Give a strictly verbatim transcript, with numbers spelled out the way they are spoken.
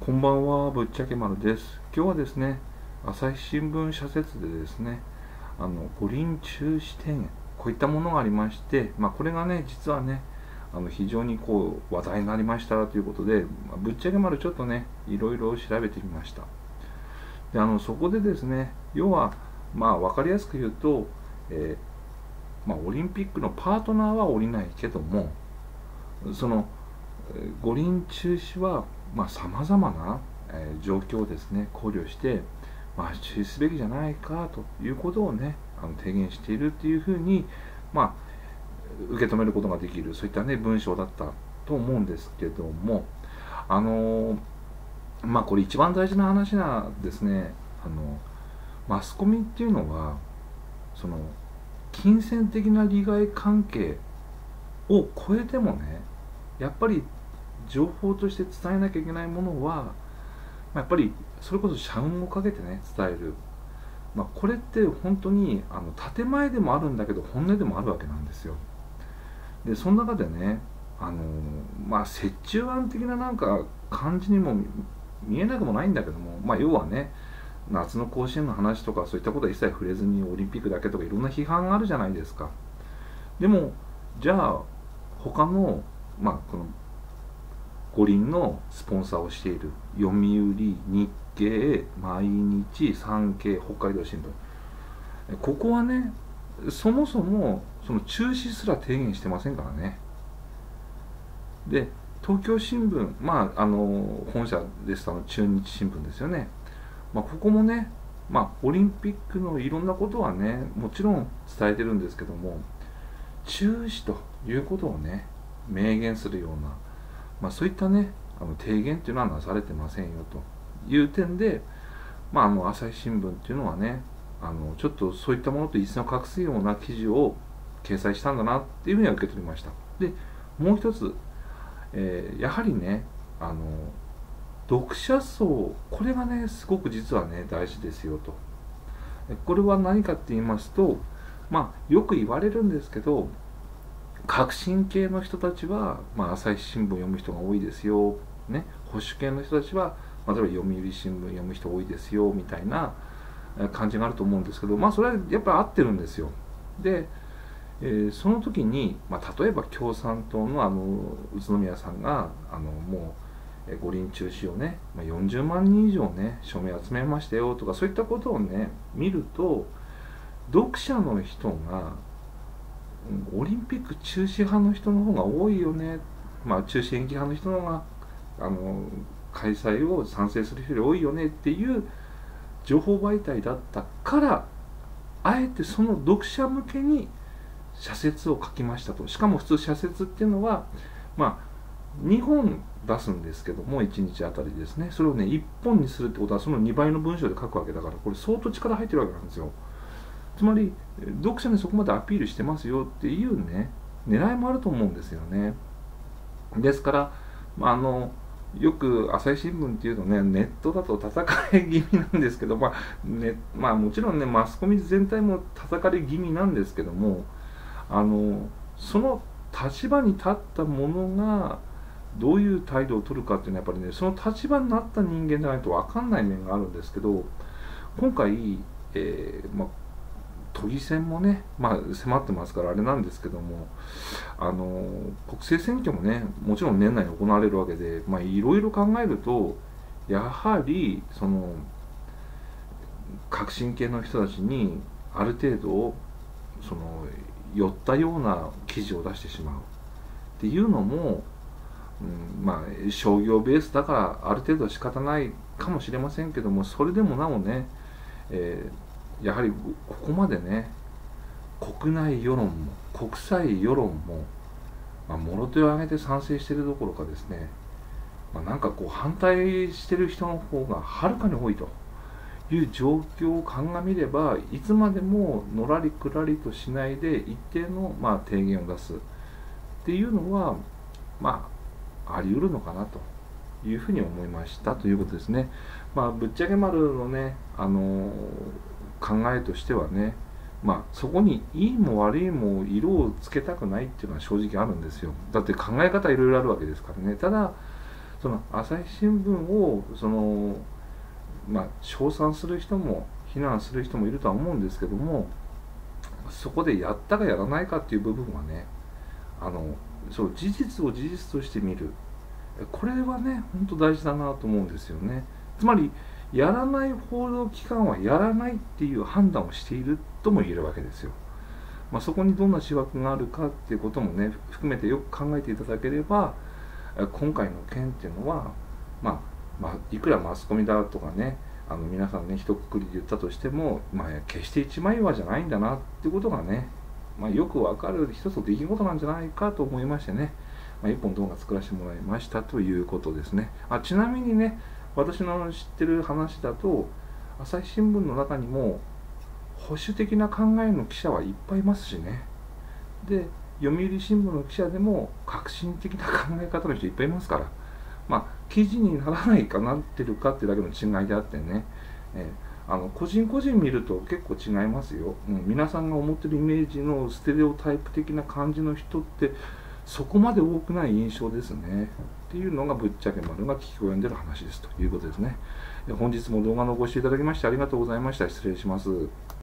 こんばんは、ぶっちゃけ丸です。今日はですね、朝日新聞社説でですね、あの五輪中止提言、こういったものがありまして、まあ、これがね、実はね、あの非常にこう話題になりましたということで、まあ、ぶっちゃけ丸ちょっとね、いろいろ調べてみました。で、あのそこでですね、要は、まあ、分かりやすく言うと、えーまあ、オリンピックのパートナーは降りないけども、その五輪中止はさまざ、まな、えー、状況をですね考慮して、まあ、中止すべきじゃないかということをねあの提言しているというふうに、まあ、受け止めることができるそういったね文章だったと思うんですけども、あのー、まあこれ一番大事な話なんですね。あのマスコミっていうのはその金銭的な利害関係を超えてもねやっぱり情報として伝えなきゃいけないものはやっぱりそれこそ社運をかけてね伝える、まあ、これって本当にあの建前でもあるんだけど本音でもあるわけなんですよ。でその中でねあのまあ折衷案的ななんか感じにも見えなくもないんだけども、まあ要はね夏の甲子園の話とかそういったことは一切触れずにオリンピックだけとかいろんな批判があるじゃないですか。でもじゃあ他のまあこの五輪のスポンサーをしている読売、日経、毎日、産経、北海道新聞、ここはねそもそもその中止すら提言してませんからね。で東京新聞、まああの本社ですと中日新聞ですよね、まあ、ここもね、まあ、オリンピックのいろんなことはねもちろん伝えてるんですけども中止ということをね明言するような、まあ、そういったねあの提言っていうのはなされてませんよという点で、まあ、あの朝日新聞っていうのはねあのちょっとそういったものと一線を画すような記事を掲載したんだなっていうふうには受け取りました。でもう一つ、えー、やはりねあの読者層これがねすごく実はね大事ですよと。これは何かって言いますと、まあよく言われるんですけど革新系の人たちは、まあ、朝日新聞読む人が多いですよ、ね、保守系の人たちは、まあ、例えば読売新聞読む人多いですよみたいな感じがあると思うんですけど、まあそれはやっぱり合ってるんですよ。で、えー、その時に、まあ、例えば共産党のあの宇都宮さんがあのもう五輪中止をね、まあ、よんじゅうまんにん以上ね署名集めましたよとかそういったことをね見ると読者の人がオリンピック中止派の人の方が多いよね、まあ、中止延期派の人の方があの開催を賛成する人より多いよねっていう情報媒体だったからあえてその読者向けに社説を書きましたと。しかも普通社説っていうのはまあにほん出すんですけどもいちにちあたりですねそれをねいっぽんにするってことはそのにばいの文章で書くわけだからこれ相当力入ってるわけなんですよ。つまり読者にそこまでアピールしてますよっていうね狙いもあると思うんですよね。ですから、まあ、あのよく朝日新聞っていうとねネットだと叩かれ気味なんですけど、まあねまあ、もちろんねマスコミ全体も叩かれ気味なんですけどもあのその立場に立った者がどういう態度を取るかっていうのはやっぱりねその立場になった人間じゃないと分かんない面があるんですけど今回、えーまあ都議選もね、まあ、迫ってますからあれなんですけどもあの国政選挙もねもちろん年内に行われるわけでいろいろ考えるとやはりその革新系の人たちにある程度その寄ったような記事を出してしまうっていうのも、うん、まあ商業ベースだからある程度は仕方ないかもしれませんけどもそれでもなおね、えーやはりここまでね国内世論も国際世論も、まあ、もろ手を挙げて賛成しているどころかですね、まあ、なんかこう反対している人の方がはるかに多いという状況を鑑みればいつまでものらりくらりとしないで一定のまあ提言を出すっていうのはまああり得るのかなというふうに思いましたということですね。まあぶっちゃけ丸のねあのー考えとしてはね、まあ、そこにいいも悪いも色をつけたくないっていうのは正直あるんですよ。だって考え方いろいろあるわけですからね。ただその朝日新聞をそのまあ称賛する人も非難する人もいるとは思うんですけども、そこでやったかやらないかっていう部分はね、あのそう事実を事実として見る、これはね本当大事だなと思うんですよね。つまりやらない報道機関はやらないっていう判断をしているとも言えるわけですよ。まあ、そこにどんな思惑があるかっていうこともね含めてよく考えていただければ、今回の件っていうのは、まあ、まあいくらマスコミだとかね、あの皆さんね一括りで言ったとしても、まあ、決して一枚岩じゃないんだなっていうことがね、まあ、よくわかる一つの出来事なんじゃないかと思いましてね、まあ、一本動画作らせてもらいましたということですね。あちなみにね、私の知ってる話だと、朝日新聞の中にも保守的な考えの記者はいっぱいいますしね。で、読売新聞の記者でも革新的な考え方の人いっぱいいますから、まあ、記事にならないかなってるかっていうだけの違いであってね、えー、あの個人個人見ると結構違いますよ、うん、皆さんが思ってるイメージのステレオタイプ的な感じの人ってそこまで多くない印象ですねっていうのがぶっちゃけ丸が聞き及んでる話ですということですね。本日も動画のご視聴いただきましてありがとうございました。失礼します。